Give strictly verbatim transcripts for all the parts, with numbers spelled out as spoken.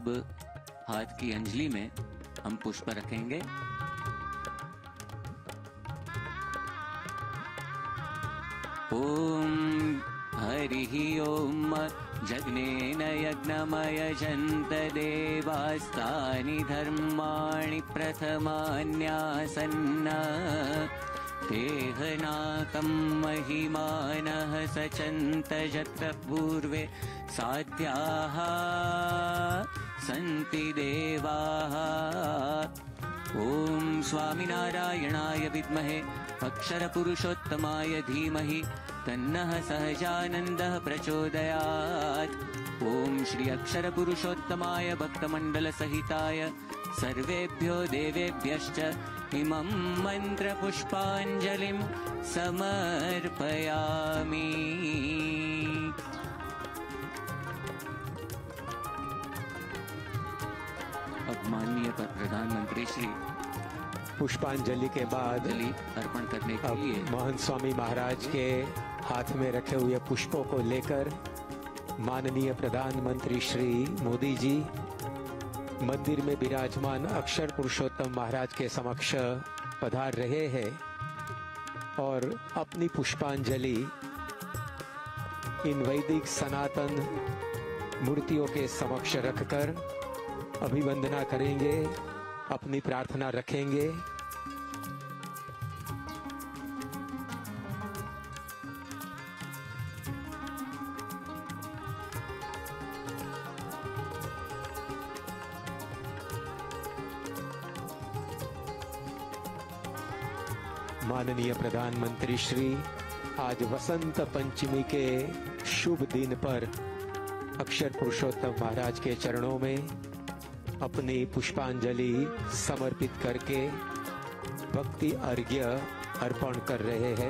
अब हाथ की अंजलि में हम पुष्प रखेंगे। ओम हरिः ओम जग्नेन यज्ञमयजन्त देवास्तानि धर्माणि प्रथमान्यासन्न तेहनाकं महिमानः सचन्त यत्र पूर्वे साध्याः सन्ति देवाः। ओम स्वामिनारायणाय विद्महे अक्षरपुरुषोत्तमाय धीमहि तन्नः सहजानन्दः प्रचोदयात्। ओम श्री अक्षरपुरुषोत्तमाय भक्तमण्डलसहिताय सर्वेभ्यो देवेभ्यश्च इमं मन्त्रपुष्पाञ्जलिं समर्पयामि। अब माननीय प्रधानमंत्री श्री पुष्पांजलि के बाद अर्पण करने के अब लिए महंत स्वामी महाराज के हाथ में रखे हुए पुष्पों को लेकर माननीय प्रधानमंत्री श्री मोदी जी मंदिर में विराजमान अक्षर पुरुषोत्तम महाराज के समक्ष पधार रहे हैं और अपनी पुष्पांजलि इन वैदिक सनातन मूर्तियों के समक्ष रखकर अभिवंदना करेंगे, अपनी प्रार्थना रखेंगे। माननीय प्रधानमंत्री श्री आज वसंत पंचमी के शुभ दिन पर अक्षर पुरुषोत्तम महाराज के चरणों में अपनी पुष्पांजलि समर्पित करके भक्ति अर्घ्य अर्पण कर रहे हैं।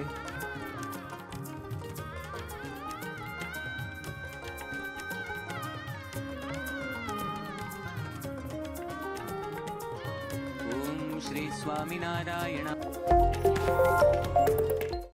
ओम श्री स्वामिनारायण।